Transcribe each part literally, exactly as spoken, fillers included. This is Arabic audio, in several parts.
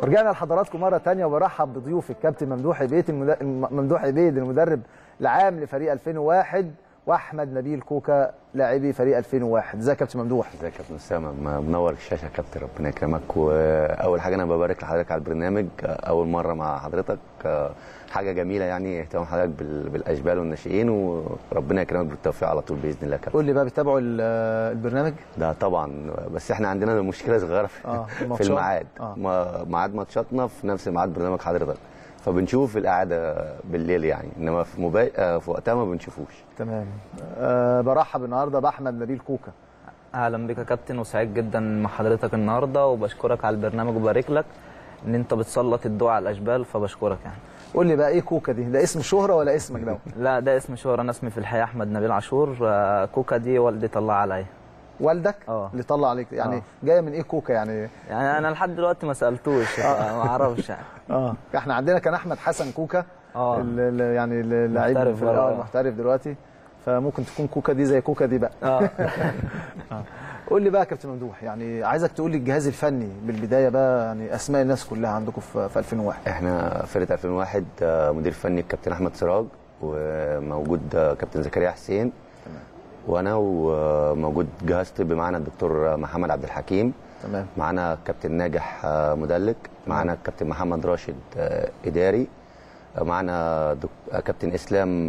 رجعنا لحضراتكم مره ثانيه وبرحب بضيوف الكابتن ممدوح عبيد المد... ممدوح عبيد المدرب العام لفريق ألفين وواحد واحمد نبيل كوكا لاعبي فريق ألفين وواحد. ازيك يا كابتن ممدوح؟ ازيك يا كابتن اسامه؟ منور الشاشه يا كابتن، ربنا يكرمك. واول حاجه انا ببارك لحضرتك على البرنامج، اول مره مع حضرتك، حاجه جميله يعني اهتمام حضرتك بالاشبال والناشئين، وربنا يكرمك بالتوفيق على طول باذن الله يا كابتن. قول لي بقى، بتتابعوا البرنامج؟ ده طبعا، بس احنا عندنا مشكله صغيره في, آه في الميعاد. آه. ميعاد ماتشاتنا في نفس ميعاد برنامج حضرتك، فبنشوف القعده بالليل يعني، انما في مبا... في وقتها ما بنشوفوش. تمام. أه برحب النهارده باحمد نبيل كوكا. اهلا بك يا كابتن، وسعيد جدا مع حضرتك النهارده، وبشكرك على البرنامج وبارك لك ان انت بتسلط الضوء على الاشبال، فبشكرك يعني. قول لي بقى، ايه كوكا دي؟ ده اسم شهره ولا اسمك ده؟ لا ده اسم شهره، انا اسمي في الحياه احمد نبيل عاشور. كوكا دي والدي طلع عليا. والدك اه اللي طلع عليك يعني؟ أوه. جايه من ايه كوكا يعني؟ يعني انا لحد دلوقتي ما سالتوش، ما اعرفش يعني. اه احنا عندنا كان احمد حسن كوكا، اه يعني اللاعب المحترف دلوقتي، فممكن تكون كوكا دي زي كوكا دي بقى. اه قول لي بقى يا كابتن ممدوح، يعني عايزك تقول لي الجهاز الفني بالبدايه بقى، يعني اسماء الناس كلها عندكم في ألفين وواحد. احنا فرقه ألفين وواحد مدير فني الكابتن احمد سراج، وموجود كابتن زكريا حسين، تمام، وانا، وموجود جهاز طبي معانا الدكتور محمد عبد الحكيم، تمام، معانا كابتن ناجح مدلك، معانا الكابتن محمد راشد اداري، معانا دك... كابتن اسلام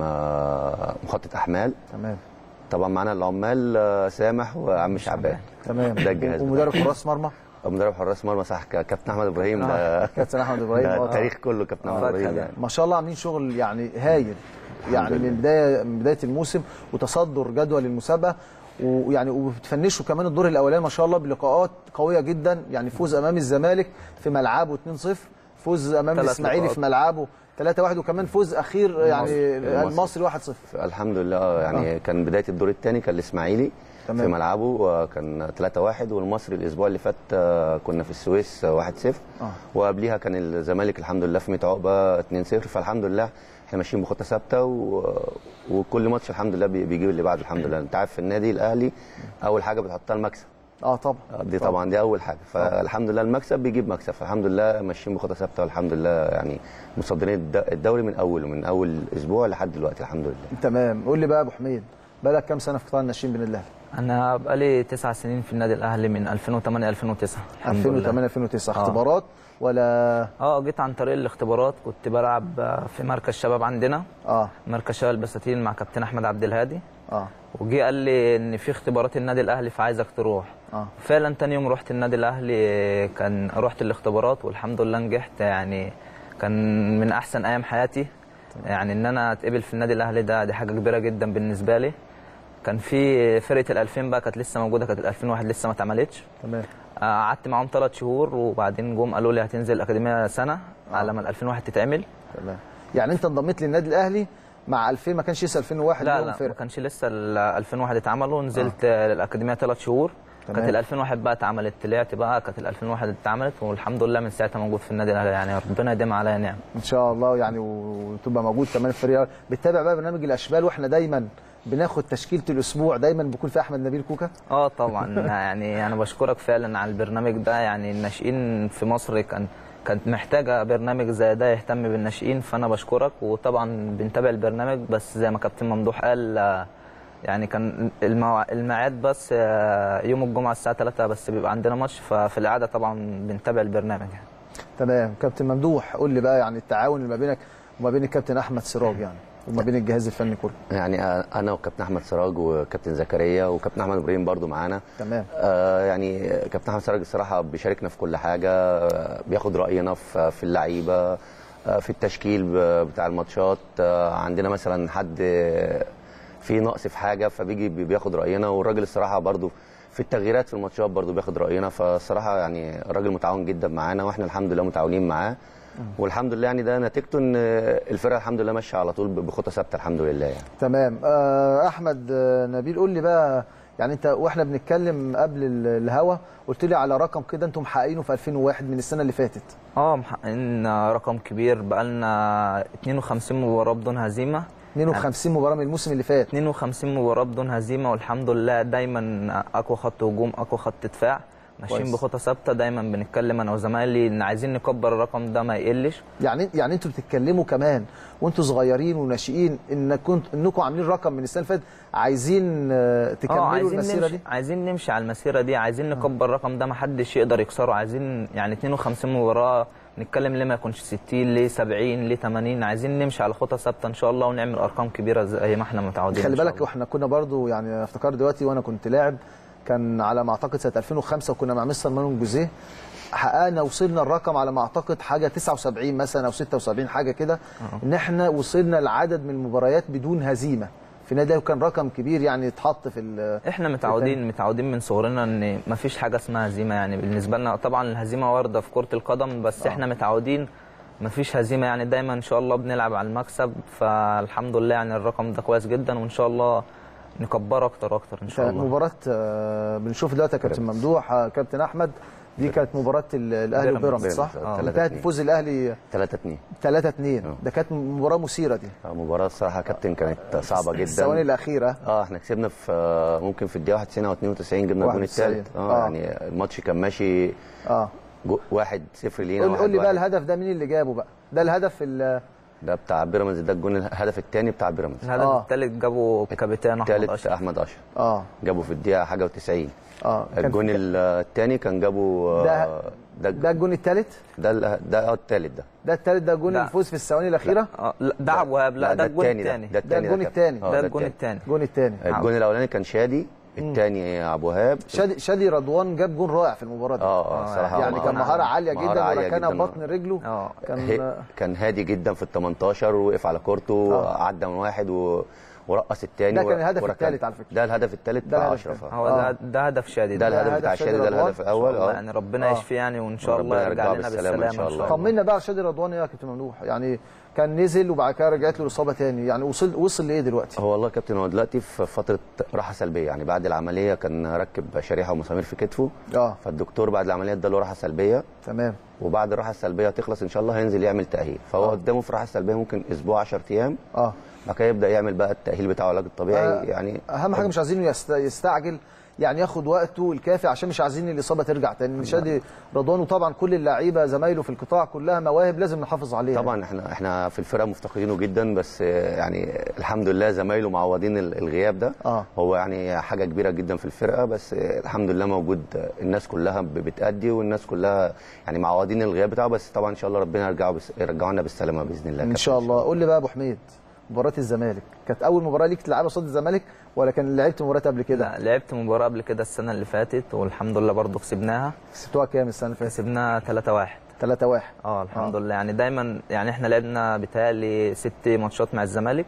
مخطط احمال، تمام، طبعا معانا العمال سامح وعم شعبان، تمام، ده الجهاز. ومدرب حراس مرمى؟ مدرب حراس مرمى صح، كابتن احمد ابراهيم. ده كابتن احمد ابراهيم، ده التاريخ كله كابتن احمد ابراهيم يعني. ما شاء الله عاملين شغل يعني هايل يعني من بدايه من بدايه الموسم، وتصدر جدول المسابقه، ويعني وبتفنشوا كمان الدور الاولاني ما شاء الله بلقاءات قويه جدا، يعني فوز امام الزمالك في ملعبه اتنين صفر، فوز امام الاسماعيلي في ملعبه ثلاثة واحد، وكمان فوز اخير يعني المصري واحد صفر. الحمد لله يعني. آه. كان بدايه الدور الثاني كان الاسماعيلي في ملعبه كان ثلاثة واحد، والمصري الاسبوع اللي فات كنا في السويس واحد صفر، آه. وقبليها كان الزمالك الحمد لله في ميت عقبه اتنين صفر، فالحمد لله احنا ماشيين بخطه ثابته، و... وكل ماتش الحمد لله بيجيب اللي بعده الحمد لله. انت عارف في النادي الاهلي اول حاجه بتحطها المكسب. اه طبعا دي طبعا, طبعا دي اول حاجه، فالحمد لله المكسب بيجيب مكسب، فالحمد لله ماشيين بخطه ثابته والحمد لله يعني مصدرين الدوري من اوله، من اول اسبوع لحد دلوقتي الحمد لله. تمام. قول لي بقى يا ابو حميد، بقالك كام سنه في قطاع الناشئين بالنادي الاهلي؟ انا بقالي تسع سنين في النادي الاهلي، من ألفين وثمانية ألفين وتسعة. ألفين وثمانية ألفين وتسعة. اختبارات ولا؟ اه جيت عن طريق الاختبارات، كنت بلعب في مركز شباب عندنا، اه مركز شباب البساتين مع كابتن احمد عبد الهادي. اه وجي قال لي ان في اختبارات النادي الاهلي فعايزك تروح. اه فعلا تاني يوم رحت النادي الاهلي، كان رحت الاختبارات والحمد لله نجحت، يعني كان من احسن ايام حياتي. يعني ان انا اتقبل في النادي الاهلي ده دي حاجه كبيره جدا بالنسبه لي. كان في فرقه الألفين بقى كانت لسه موجوده، كانت الألفين وواحد لسه ما اتعملتش. تمام. قعدت معاهم ثلاث شهور، وبعدين جم قالوا لي هتنزل الاكاديميه سنه آه. على ما الألفين وواحد تتعمل. تمام. يعني انت انضميت للنادي الاهلي مع ألفين، ما كانش لسه ألفين وواحد؟ لا لا ما كانش لسه ألفين وواحد اتعملوا، نزلت آه. الاكاديميه ثلاث شهور. تمام. كانت الألفين وواحد بقى اتعملت، طلعت بقى كانت الألفين وواحد اتعملت، والحمد لله من ساعتها موجود في النادي الاهلي، يعني ربنا يديم عليا نعم ان شاء الله يعني، وتبقى موجود كمان في الفريق. بتتابع بقى برنامج الاشبال، واحنا دايما بناخد تشكيله الاسبوع، دايما بيكون في احمد نبيل كوكا. اه طبعا يعني انا بشكرك فعلا على البرنامج ده، يعني الناشئين في مصر كان كانت محتاجه برنامج زي ده يهتم بالناشئين، فانا بشكرك. وطبعا بنتابع البرنامج، بس زي ما كابتن ممدوح قال يعني كان الموع... الميعاد بس يوم الجمعه الساعه ثلاثة بس بيبقى عندنا ماتش، ففي العاده طبعا بنتابع البرنامج يعني. تمام. كابتن ممدوح، قول لي بقى يعني التعاون اللي ما بينك وما بين الكابتن احمد سراج يعني، وما بين الجهاز الفني كله. يعني انا وكابتن احمد سراج وكابتن زكريا وكابتن احمد ابراهيم برضو معانا. تمام. آه يعني كابتن احمد سراج الصراحه بيشاركنا في كل حاجه، آه بياخد راينا في في اللعيبه، آه في التشكيل بتاع الماتشات، آه عندنا مثلا حد في نقص في حاجه فبيجي بياخد راينا، والراجل الصراحه برضو في التغييرات في الماتشات برضو بياخد راينا، فالصراحه يعني الراجل متعاون جدا معانا، واحنا الحمد لله متعاونين معاه، والحمد لله يعني ده نتيجته ان الفرقه الحمد لله ماشيه على طول بخطه ثابته الحمد لله يعني. تمام. آه احمد نبيل، قول لي بقى يعني انت واحنا بنتكلم قبل الهوا قلت لي على رقم كده انتم محققينه في ألفين وواحد من السنه اللي فاتت. اه محققين رقم كبير، بقالنا اتنين وخمسين مباراه بدون هزيمه. اتنين وخمسين مباراه من الموسم اللي فات. اتنين وخمسين مباراه بدون هزيمه، والحمد لله دايما اقوى خط هجوم اقوى خط دفاع. ماشيين بخطى ثابته. دايما بنتكلم انا وزمايلي ان عايزين نكبر الرقم ده ما يقلش. يعني يعني انتوا بتتكلموا كمان وانتوا صغيرين وناشئين ان كنت انكم عاملين رقم من السنه اللي فاتت، عايزين تكملوا عايزين المسيره نمشي دي؟ عايزين نمشي على المسيره دي، عايزين نكبر الرقم ده ما حدش يقدر يكسره. عايزين يعني اتنين وخمسين مباراه نتكلم ليه ما يكونش ستين، ليه سبعين، ليه ثمانين. عايزين نمشي على خطى ثابته ان شاء الله ونعمل ارقام كبيره زي ما احنا متعودين. خلي بالك واحنا كنا برضو يعني افتكر دلوقتي وانا كنت لاعب، كان على ما اعتقد سنه ألفين وخمسة وكنا مع مستر مانون جوزيه، حققنا وصلنا الرقم على ما اعتقد حاجه تسعة وسبعين مثلا او ستة وسبعين حاجه كده، ان احنا وصلنا لعدد من المباريات بدون هزيمه في نادي، وكان رقم كبير يعني اتحط في. احنا متعودين متعودين من صغرنا ان ما فيش حاجه اسمها هزيمه. يعني بالنسبه لنا طبعا الهزيمه وارده في كره القدم، بس آه. احنا متعودين ما فيش هزيمه. يعني دايما ان شاء الله بنلعب على المكسب، فالحمد لله يعني الرقم ده كويس جدا، وان شاء الله نكبره اكتر اكتر ان شاء الله. مباراه بنشوف دلوقتي يا كابتن ممدوح كابتن احمد، دي كانت مباراه الاهلي وبيراميدز صح؟ انتهت بفوز الاهلي ثلاثة اثنين ثلاثة اثنين. ده كانت مباراه مثيره دي. مباراه الصراحه كابتن كانت صعبه جدا. الثواني الاخيره اه احنا كسبنا في ممكن في الدقيقه واحد وتسعين او اتنين وتسعين جبنا الجون الثالث. اه, آه يعني الماتش كان ماشي اه واحد صفر لينا. قول لي بقى الهدف ده مين اللي جابه بقى؟ ده الهدف ال ده بتاع بيراميدز، ده الجون الهدف الثاني بتاع بيراميدز. الهدف آه. الثالث جابه كابتن احمد اشرف. الثالث احمد اشرف اه جابه في الدقيقه حاجه و90. اه الجون الثاني كان جابه ده ده, ده الجون الثالث؟ ده ده اه الثالث ده ده الثالث ده جون الفوز في الثواني الاخيره؟ اه لا ده عبد الوهاب. لا ده الجون الثاني. ده الجون الثاني ده الجون الثاني. الجون الثاني الجون الاولاني كان شادي، الثاني ابو وهاب. شادي شادي رضوان جاب جون رائع في المباراه دي. اه اه صراحه يعني كان مهاره عاليه جدا وركنها ببطن رجله. اه كان كان هادي جدا في ال تمنتاشر، وقف على كورته، عدى من واحد و ورقص الثاني. ده كان الهدف الثالث على فكره. ده الهدف الثالث بتاع اشرف. هو ده ده هدف شادي. ده الهدف بتاع شادي، ده الهدف الاول. اه يعني ربنا يشفيه يعني، وان شاء الله يرجع لنا بالسلامه ان شاء الله. طمنا بقى على شادي رضوان يا كابتن ممدوح، يعني كان نزل وبعد كده رجعت له الاصابه ثاني، يعني وصل وصل لايه دلوقتي؟ هو والله يا كابتن هو دلوقتي في فتره راحه سلبيه، يعني بعد العمليه كان ركب شريحه ومسامير في كتفه. اه فالدكتور بعد العمليه اداله راحه سلبيه. تمام. وبعد الراحه السلبيه تخلص ان شاء الله هينزل يعمل تاهيل، فهو قدامه في راحه سلبيه ممكن اسبوع عشرة ايام. اه بعد كده يبدا يعمل بقى التاهيل بتاعه العلاج الطبيعي. آه يعني اهم حاجه مش عايزينه يستعجل، يعني ياخد وقته الكافي عشان مش عايزين الاصابه ترجع تاني. شادي رضوان وطبعا كل اللعيبه زمايله في القطاع كلها مواهب لازم نحافظ عليها. طبعا احنا احنا في الفرقه مفتقدينه جدا، بس يعني الحمد لله زمايله معوضين الغياب ده. آه. هو يعني حاجه كبيره جدا في الفرقه، بس الحمد لله موجود، الناس كلها بتأدي والناس كلها يعني معوضين الغياب بتاعه، بس طبعا ان شاء الله ربنا يرجعه بس يرجعونا بالسلامه باذن الله. ان شاء الله. قول لي بقى يا ابو حميد، مباراه الزمالك كانت اول مباراه ليك تلعبها قصاد الزمالك ولا كان لعبت مباراه قبل كده؟ لا لعبت مباراه قبل كده السنه اللي فاتت والحمد لله برضه كسبناها. كسبتوها كام السنه اللي فاتت؟ كسبناها ثلاثة واحد. ثلاثة واحد اه الحمد آه. لله. يعني دايما يعني احنا لعبنا بتهيألي ست ماتشات مع الزمالك،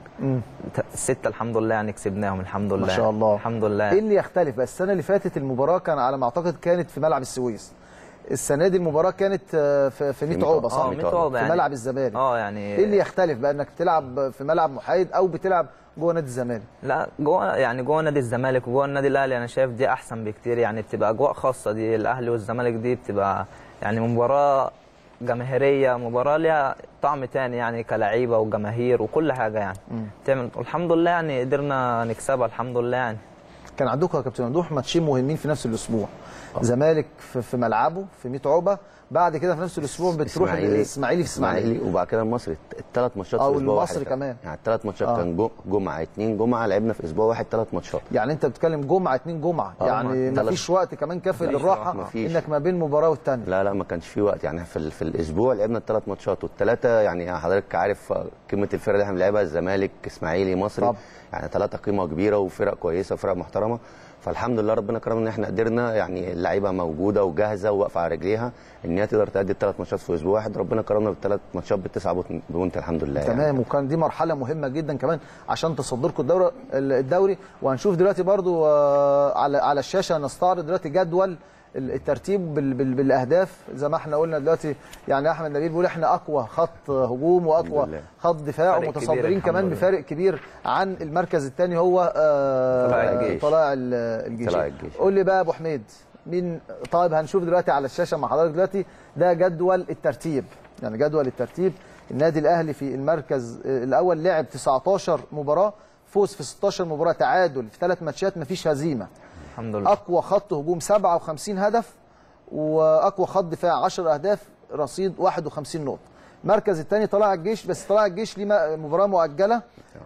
السته الحمد لله يعني كسبناهم الحمد لله. ما شاء الله الحمد لله. ايه اللي يختلف بقى؟ السنه اللي فاتت المباراه كان على ما اعتقد كانت في ملعب السويس، السنه دي المباراه كانت في في ميت عقبه صح؟ اه ميت عقبه في يعني ملعب الزمالك. اه يعني ايه اللي يختلف بقى انك تلعب في ملعب محايد او بتلعب جوه نادي الزمالك؟ لا جوه يعني جوه نادي الزمالك وجوه النادي الاهلي انا شايف دي احسن بكتير، يعني بتبقى اجواء خاصه. دي الاهلي والزمالك دي بتبقى يعني مباراه جماهيريه، مباراه ليها طعم تاني يعني كلاعيبه وجماهير وكل حاجه يعني. تعمل الحمد لله يعني قدرنا نكسبها الحمد لله. يعني كان عندكم يا كابتن ممدوح ماتشين مهمين في نفس الاسبوع، زمالك في ملعبه في ميت عقبه، بعد كده في نفس الاسبوع بتروح الاسماعيلي في اسماعيلي، وبعد كده المصري. الثلاث ماتشات في اسبوع واحد. او المصري كمان يعني الثلاث ماتشات آه. كان جمعه اثنين جمعه، لعبنا في اسبوع واحد ثلاث ماتشات. يعني انت بتتكلم جمعه اثنين جمعه آه. يعني ما فيش وقت كمان كافي للراحه انك ما بين مباراه والثانيه. لا لا ما كانش في وقت، يعني في, في الاسبوع لعبنا الثلاث ماتشات والثلاثه يعني حضرتك عارف قيمه الفرقه اللي احنا بنلعبها، الزمالك اسماعيلي مصري طب. يعني ثلاثه قيمه كبيره وفرق كويسه وفرق محترمه، فالحمد لله ربنا كرمنا ان احنا قدرنا يعني اللعيبه موجوده وجاهزه وواقفه على رجليها ان هي تقدر تأدي الثلاث ماتشات في اسبوع واحد، ربنا كرمنا بالثلاث ماتشات بالتسعه بونت الحمد لله. تمام يعني. وكان دي مرحله مهمه جدا كمان عشان تصدركم الدوري الدوري وهنشوف دلوقتي برضو على على الشاشه نستعرض دلوقتي جدول الترتيب بالاهداف زي ما احنا قلنا دلوقتي. يعني احمد نبيل بيقول احنا اقوى خط هجوم واقوى خط دفاع ومتصدرين كمان بفارق كبير عن المركز الثاني هو آه طلائع الجيش. طلائع الجيش. الجيش. قول لي بقى يا ابو حميد مين؟ طيب هنشوف دلوقتي على الشاشه مع حضرتك دلوقتي ده جدول الترتيب، يعني جدول الترتيب. النادي الاهلي في المركز الاول لعب تسعتاشر مباراه، فوز في ستاشر مباراه، تعادل في ثلاث ماتشات، مفيش هزيمه الحمد لله. اقوى خط هجوم سبعة وخمسين هدف، واقوى خط دفاع عشر اهداف رصيد واحد وخمسين نقطه. المركز الثاني طلائع الجيش، بس طلائع الجيش ليه مباراه مؤجله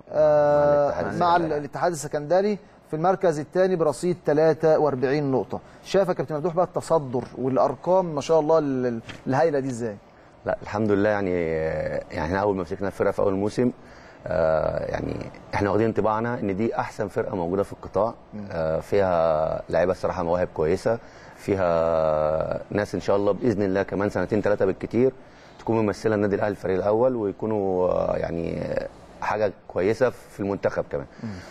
آه مع الاتحاد السكندري في المركز الثاني برصيد ثلاثة وأربعين نقطه. شايف يا كابتن ممدوح بقى التصدر والارقام ما شاء الله الهائله دي ازاي؟ لا الحمد لله، يعني يعني احنا اول ما مسكنا الفرقه في اول موسم آه يعني احنا واخدين انطباعنا ان دي احسن فرقه موجوده في القطاع، آه فيها لعيبه الصراحه مواهب كويسه، فيها ناس ان شاء الله باذن الله كمان سنتين ثلاثه بالكتير تكون ممثله النادي الاهلي الفريق الاول، ويكونوا آه يعني حاجه كويسه في المنتخب كمان.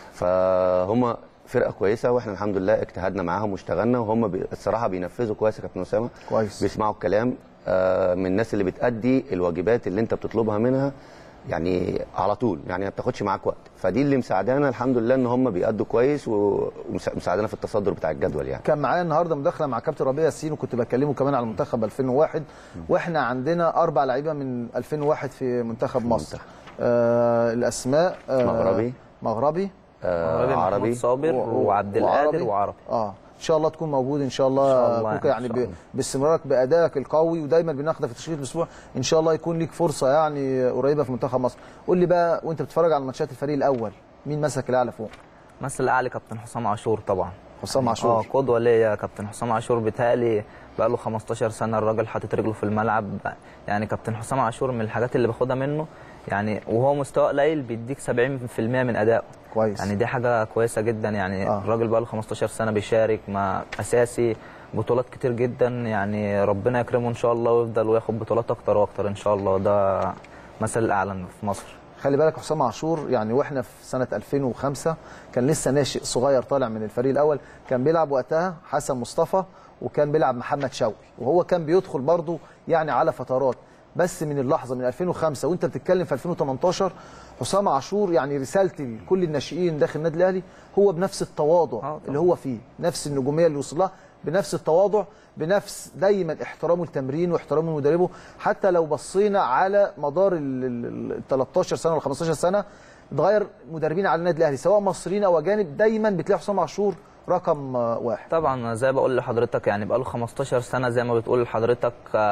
فهم فرقه كويسه، واحنا الحمد لله اجتهدنا معاهم واشتغلنا، وهم بي الصراحه بينفذوا كويس يا كابتن اسامه، كويس بيسمعوا الكلام آه من الناس اللي بتأدي الواجبات اللي انت بتطلبها منها يعني على طول، يعني ما بتاخدش معاك وقت. فدي اللي مساعدانا الحمد لله ان هم بيأدوا كويس ومساعدانا في التصدر بتاع الجدول. يعني كان معايا النهارده مداخله مع كابتن ربيع ياسين، وكنت بكلمه كمان على منتخب ألفين وواحد، واحنا عندنا اربع لعيبه من ألفين وواحد في منتخب مصر. آه الاسماء آه مغربي مغربي آه عربي صابر وعبد القادر وعربي. اه ان شاء الله تكون موجود ان شاء الله, إن شاء الله يعني باستمرارك بادائك القوي، ودايما بناخدك في تشكيله الاسبوع ان شاء الله يكون ليك فرصه يعني قريبه في منتخب مصر. قول لي بقى وانت بتتفرج على ماتشات الفريق الاول مين مسك الاعلى فوق؟ مسك الاعلى كابتن حسام عاشور طبعا. حسام عاشور اه قدوه ليا كابتن حسام عاشور، بيتهيألي بقى له خمستاشر سنه الراجل حاطط رجله في الملعب. يعني كابتن حسام عاشور من الحاجات اللي باخدها منه، يعني وهو مستوى قليل بيديك سبعين في المية من ادائه كويس، يعني دي حاجه كويسه جدا. يعني آه. الراجل بقى له خمستاشر سنه بيشارك مع اساسي بطولات كتير جدا، يعني ربنا يكرمه ان شاء الله ويفضل وياخد بطولات اكتر واكتر ان شاء الله. ده مثل الاعلى في مصر. خلي بالك حسام عاشور يعني واحنا في سنه ألفين وخمسة كان لسه ناشئ صغير طالع من الفريق الاول، كان بيلعب وقتها حسن مصطفى وكان بيلعب محمد شوقي، وهو كان بيدخل برضه يعني على فترات. بس من اللحظه من ألفين وخمسة وانت بتتكلم في ألفين وتمنتاشر حسام عاشور يعني رسالتي لكل الناشئين داخل النادي الاهلي هو بنفس التواضع اللي هو فيه، نفس النجوميه اللي وصل لها، بنفس التواضع، بنفس دايما احترامه التمرين واحترامه لمدربه. حتى لو بصينا على مدار ال تلتاشر سنه ولا خمستاشر سنه اتغير مدربين على النادي الاهلي سواء مصريين او اجانب، دايما بتلاقي حسام عاشور رقم واحد. طبعا زي بقول لحضرتك يعني بقاله خمستاشر سنه زي ما بتقول لحضرتك،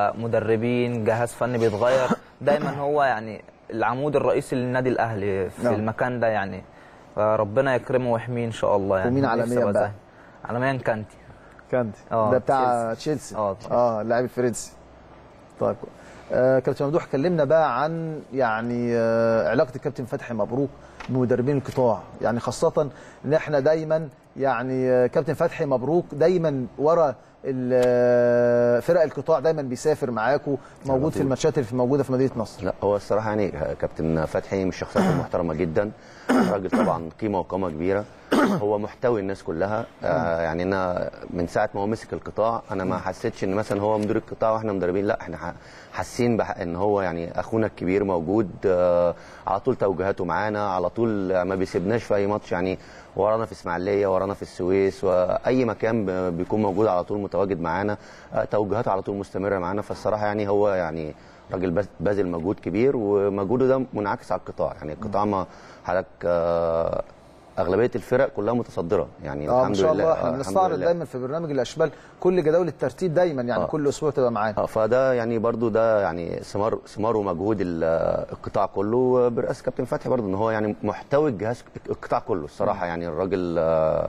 مدربين جهاز فني بيتغير دايما، هو يعني العمود الرئيسي للنادي الاهلي في المكان ده يعني، فربنا يكرمه ويحميه ان شاء الله. يعني ومين عالميا بقى؟ عالميا كانتي. كانتي ده بتاع تشيلسي اه اه اللاعب الفرنسي. طيب آه كابتن ممدوح كلمنا بقى عن يعني آه علاقه الكابتن فتحي مبروك بمدربين القطاع، يعني خاصه ان احنا دايما يعني آه كابتن فتحي مبروك دايما ورا فرق القطاع، دايما بيسافر معاكم، موجود في الماتشات اللي موجوده في مدينه نصر. لا هو الصراحه يعني كابتن فتحي من الشخصيات المحترمه جدا، راجل طبعا قيمه وقامه كبيره، هو محتوي الناس كلها. آه يعني انا من ساعه ما هو مسك القطاع انا ما حسيتش ان مثلا هو مدير القطاع واحنا مدربين، لا احنا حاسين ان هو يعني اخونا الكبير موجود، آه على طول توجيهاته معانا، على طول ما بيسيبناش في اي ماتش، يعني ورانا في اسماعيليه، ورانا في السويس، واي مكان بيكون موجود على طول متواجد معانا، آه توجيهاته على طول مستمره معانا. فالصراحه يعني هو يعني راجل باذل مجهود كبير، ومجهوده ده منعكس على القطاع. يعني القطاع ما حضرتك آه اغلبيه الفرق كلها متصدره يعني آه الحمد لله. ما شاء الله احنا بنستعرض دايما في برنامج الاشبال كل جداول الترتيب دايما يعني آه. كل اسبوع تبقى معانا. اه فده يعني برضو ده يعني ثمار ثمار ومجهود القطاع كله برئاسه كابتن فتحي، برضو ان هو يعني محتوي الجهاز القطاع كله الصراحه. م. يعني الراجل آه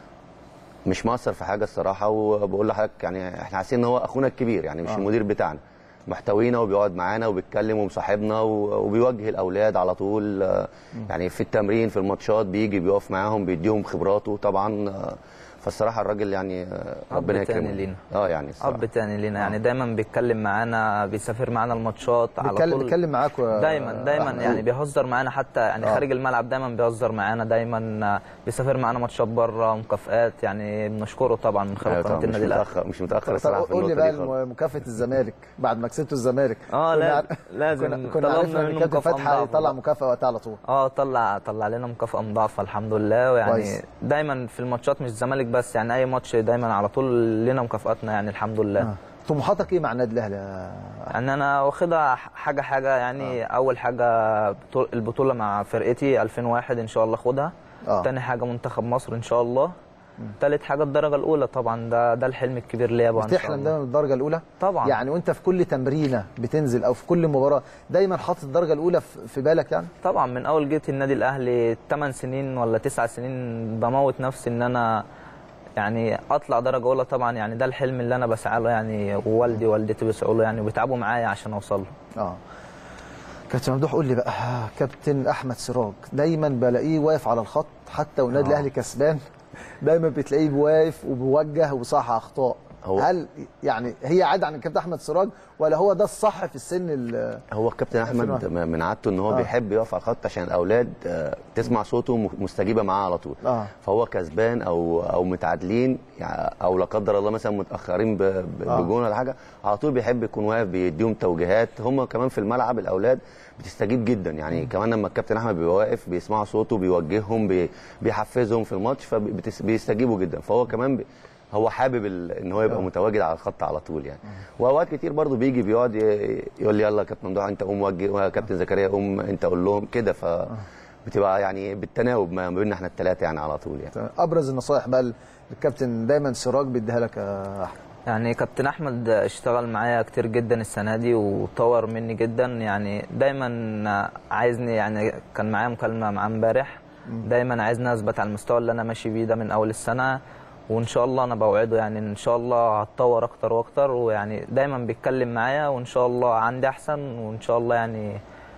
مش مقصر في حاجه الصراحه، وبقول لحضرتك يعني احنا حاسين ان هو اخونا الكبير، يعني مش آه. المدير بتاعنا، محتوينا وبيقعد معانا وبيتكلم ومصاحبنا وبيوجه الاولاد على طول، يعني في التمرين في الماتشات بيجي بيقف معاهم بيديهم خبراته طبعا. فالصراحه الراجل يعني ربنا يكرمه. اه يعني الصراحه اب تاني لينا، يعني دايما بيتكلم معانا، بيسافر معانا الماتشات على طول، بيتكلم معاكم دايما دايما آه. يعني بيهزر معانا حتى يعني آه. خارج الملعب دايما بيهزر معانا، دايما بيسافر معانا ماتشات بره مكافآت، يعني بنشكره طبعا من خلال قناه النادي الاهلي. مش متاخر الصراحه في النقطه دي. قول لي بقى مكافاه الزمالك بعد ما كسبتوا الزمالك. اه لا لازم كنا عرفنا ان كابتن فتحي يطلع مكافاه وقتها على طول. اه طلع طلع لنا مكافاه مضاعفه الحمد لله، ويعني دايما في الماتشات مش الزمالك بس، يعني اي ماتش دايما على طول لنا مكافاتنا يعني الحمد لله. آه. طموحاتك ايه مع النادي الاهلي؟ يعني انا واخدها حاجه حاجه يعني. آه. اول حاجه البطوله مع فرقتي ألفين وواحد ان شاء الله اخدها. آه. تاني حاجه منتخب مصر ان شاء الله. تالت حاجه الدرجه الاولى طبعا، ده ده الحلم الكبير ليا بقى ان شاء الله. بتحلم دايما بالدرجه الاولى طبعا يعني، وانت في كل تمرينه بتنزل او في كل مباراه دايما حاطط الدرجه الاولى في بالك يعني؟ طبعا من اول جيت النادي الاهلي ثمان سنين ولا تسع سنين بموت نفسي ان انا يعني اطلع درجه اولى طبعا، يعني ده الحلم اللي انا بسعى له يعني، ووالدي ووالدتي بيسعوا له يعني وبيتعبوا معايا عشان اوصل له. اه كابتن ممدوح قول لي بقى، كابتن احمد سراج دايما بلاقيه واقف على الخط حتى والنادي آه. الاهلي كسبان، دايما بتلاقيه واقف وبيوجه وبيصحح اخطاء. هو هل يعني هي عاده عن الكابتن احمد سراج ولا هو ده الصح في السن؟ هو الكابتن احمد من عادته ان هو آه. بيحب يقف على الخط عشان الاولاد تسمع صوته مستجيبه معاه على طول. آه. فهو كسبان او او متعادلين يعني، او لا قدر الله مثلا متاخرين بجون ولا حاجه، على طول بيحب يكون واقف بيديهم توجيهات. هم كمان في الملعب الاولاد بتستجيب جدا يعني. م. كمان لما الكابتن احمد بيبقى واقف بيسمعوا صوته بيوجههم بيحفزهم في الماتش فبيستجيبوا جدا. فهو كمان بي هو حابب ان هو يبقى أوه. متواجد على الخط على طول يعني. أوه. واوقات كتير برضو بيجي بيقعد يقول لي يلا كابتن ممدوح انت قوم وجه، وكابتن زكريا قوم انت قول لهم كده، ف بتبقى يعني بالتناوب ما بيننا احنا الثلاثه يعني على طول يعني. ابرز النصائح بقى الكابتن دايما سراج بيديها لك يا احمد؟ يعني كابتن احمد اشتغل معايا كتير جدا السنه دي وطور مني جدا يعني، دايما عايزني يعني، كان معايا مكالمه معاه امبارح، دايما عايزني اثبت على المستوى اللي انا ماشي بيه ده من اول السنه، وان شاء الله انا بوعده يعني ان شاء الله هتطور اكتر واكتر، ويعني دايما بيتكلم معايا وان شاء الله عندي احسن، وان شاء الله يعني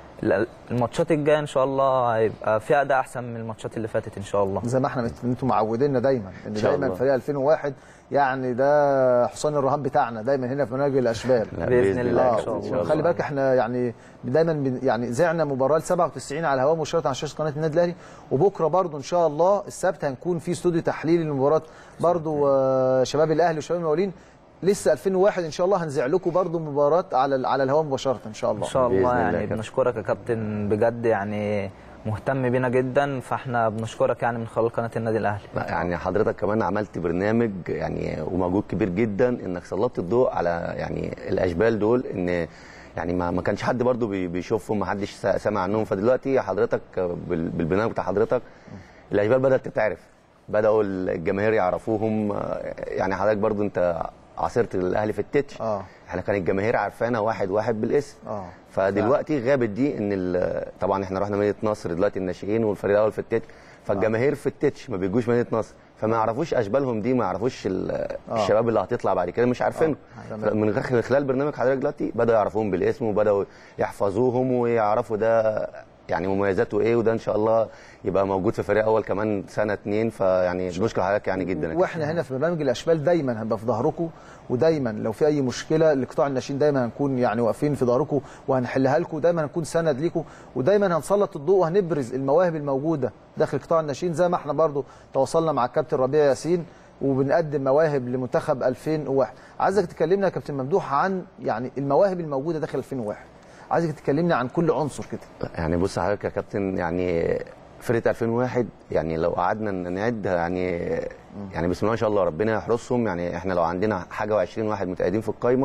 الماتشات الجايه ان شاء الله هيبقى فيها اداء احسن من الماتشات اللي فاتت ان شاء الله. زي ما احنا انتم معودينا دايما ان دايما فريق ألفين وواحد يعني ده حصان الرهان بتاعنا دايما هنا في مناجم الاشبال باذن الله ان شاء الله. خلي بالك احنا يعني دايما يعني زعنا مباراه سبعة وتسعين على الهواء مباشره على شاشه قناه النادي الاهلي، وبكره برضو ان شاء الله السبت هنكون في استوديو تحليلي للمباراه برضو شباب الاهلي وشباب المقاولين لسه ألفين وواحد ان شاء الله هنذيع لكم برضو مباراه على على الهواء مباشره ان شاء الله. ان شاء الله يعني بنشكرك يا كابتن بجد يعني مهتم بينا جدا، فاحنا بنشكرك يعني من خلال قناه النادي الاهلي. يعني حضرتك كمان عملت برنامج يعني ومجهود كبير جدا انك سلطت الضوء على يعني الاشبال دول، ان يعني ما ما كانش حد برضو بيشوفهم، ما حدش سمع عنهم، فدلوقتي حضرتك بالبرنامج بتاع حضرتك الاشبال بدات تتعرف، بداوا الجماهير يعرفوهم يعني. حضرتك برضو انت عاصرت الاهلي في التتش، اه احنا كان الجماهير عارفانا واحد واحد بالاسم، اه فدلوقتي غابت دي، ان طبعا احنا رحنا مدينه نصر دلوقتي الناشئين والفريق الاول في التتش، فالجماهير في التتش ما بيجوش مدينه نصر، فما يعرفوش اشبالهم دي، ما يعرفوش الشباب اللي هتطلع بعد كده مش عارفينه. من خلال برنامج حضرتك دلوقتي بداوا يعرفوهم بالاسم وبداوا يحفظوهم ويعرفوا ده يعني مميزاته ايه، وده ان شاء الله يبقى موجود في فريق اول كمان سنه اتنين. فيعني بنشكر حضرتك يعني جدا. واحنا هنا في برنامج الاشبال دايما هنبقى في ظهركم، ودايما لو في اي مشكله لقطاع الناشئين دايما هنكون يعني واقفين في ظهركم وهنحلها لكم، دايما هنكون سند ليكم، ودايما هنسلط الضوء وهنبرز المواهب الموجوده داخل قطاع الناشئين، زي ما احنا برضو تواصلنا مع الكابتن ربيع ياسين وبنقدم مواهب لمنتخب ألفين وواحد. عايزك تكلمنا يا كابتن ممدوح عن يعني المواهب الموجوده داخل ألفين وواحد، عايزك تكلمنا عن كل عنصر كده. يعني بص حضرتك يا كابتن، يعني فرقه ألفين وواحد يعني لو قعدنا نعد يعني يعني بسم الله ما شاء الله ربنا يحرسهم، يعني احنا لو عندنا حاجه وعشرين واحد متقاعدين في القايمه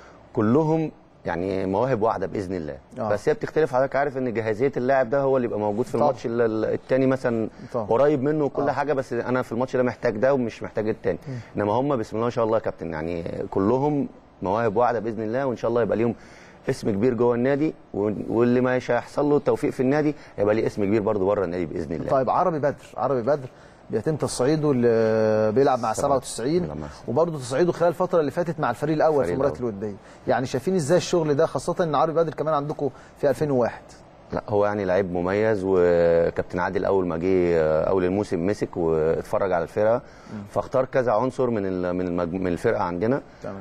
كلهم يعني مواهب واحده باذن الله. آه. بس هي بتختلف، حضرتك عارف ان جاهزيه اللاعب ده هو اللي يبقى موجود في الماتش الثاني مثلا طبعا قريب منه وكل آه. حاجه، بس انا في الماتش ده محتاج ده ومش محتاج الثاني، انما هم بسم الله ما شاء الله يا كابتن يعني كلهم مواهب واحده باذن الله، وان شاء الله يبقى ليهم اسم كبير جوه النادي، واللي مش هيحصل له التوفيق في النادي هيبقى ليه اسم كبير برضه بره النادي باذن الله. طيب عربي بدر، عربي بدر بيتم تصعيده اللي بيلعب مع سبعة وتسعين وبرضه تصعيده خلال الفتره اللي فاتت مع الفريق الاول في المباريات الوديه، يعني شايفين ازاي الشغل ده، خاصه ان عربي بدر كمان عندكم في ألفين وواحد؟ لا هو يعني لعيب مميز، وكابتن عادل اول ما جه اول الموسم مسك واتفرج على الفرقه فاختار كذا عنصر من من من الفرقه عندنا. تمام.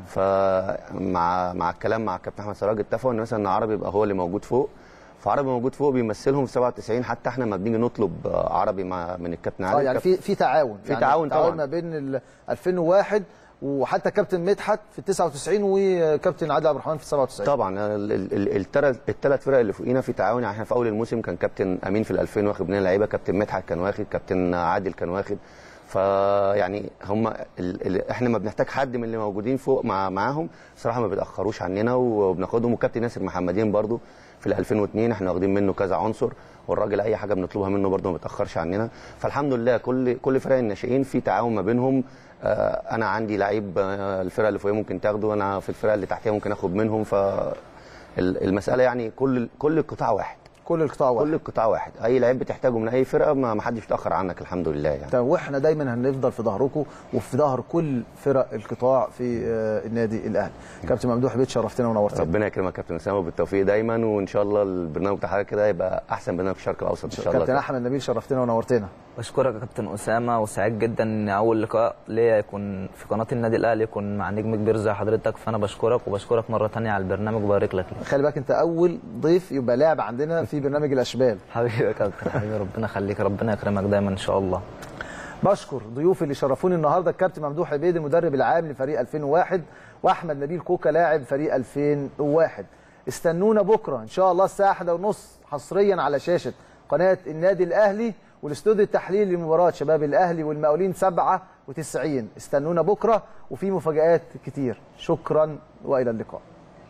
فمع مع الكلام مع الكابتن احمد سراج اتفقوا ان مثلا عربي يبقى هو اللي موجود فوق، فعربي موجود فوق بيمثلهم في سبعة وتسعين، حتى احنا لما بنيجي نطلب عربي مع من الكابتن عادل اه يعني في في تعاون في يعني تعاون طبعا تعاون ما بين ألفين وواحد وحتى كابتن مدحت في تسعة وتسعين وكابتن عادل عبد الرحمن في سبعة وتسعين. طبعا الثلاث الثلاث فرق اللي فوقينا في تعاون، يعني احنا في اول الموسم كان كابتن امين في الألفين واخد مننا لعيبه، كابتن مدحت كان واخد، كابتن عادل كان واخد، فيعني هم احنا ما بنحتاج حد من اللي موجودين فوق مع معاهم صراحه ما بيتاخروش عننا وبناخدهم، وكابتن ياسر محمدين برضو في ال ألفين واثنين احنا واخدين منه كذا عنصر، والراجل اي حاجه بنطلبها منه برده ما بيتاخرش عننا. فالحمد لله كل كل فرق الناشئين في تعاون ما بينهم. آه انا عندي لعيب آه الفرقه اللي فوقيه ممكن تاخده، انا في الفرقه اللي تحتيها ممكن اخد منهم. فالمساله يعني كل كل القطاع واحد. كل القطاع واحد. كل القطاع واحد، اي لعيب بتحتاجه من اي فرقه ما حدش يتاخر عنك الحمد لله يعني. طيب واحنا دايما هنفضل في ظهركم وفي ظهر كل فرق القطاع في النادي الاهلي. كابتن ممدوح بيت شرفتنا ونورتنا. ربنا يكرمك يا كابتن اسامه بالتوفيق دايما، وان شاء الله البرنامج بتاع حضرتك كده يبقى احسن برنامج في الشرق الاوسط ان شاء الله. كابتن احمد نبيل شرفتنا ونورتنا. بشكرك يا كابتن اسامه، وسعيد جدا ان اول لقاء ليا يكون في قناه النادي الاهلي يكون مع نجم كبير زي حضرتك، فانا بشكرك وبشكرك مره ثانيه على البرنامج وبارك لك. خلي بالك انت اول ضيف يبقى لاعب عندنا في برنامج الاشبال. حبيبي يا كابتن، حبيبي ربنا يخليك، ربنا يكرمك دايما ان شاء الله. بشكر ضيوفي اللي شرفوني النهارده، الكابتن ممدوح عبيد المدرب العام لفريق ألفين وواحد، واحمد نبيل كوكا لاعب فريق ألفين وواحد. استنونا بكره ان شاء الله الساعه واحدة ونص حصريا على شاشه قناه النادي الاهلي والاستوديو التحليلي لمباراه شباب الاهلي والمقاولين سبعة وتسعين. استنونا بكره وفي مفاجآت كتير. شكرا والى اللقاء.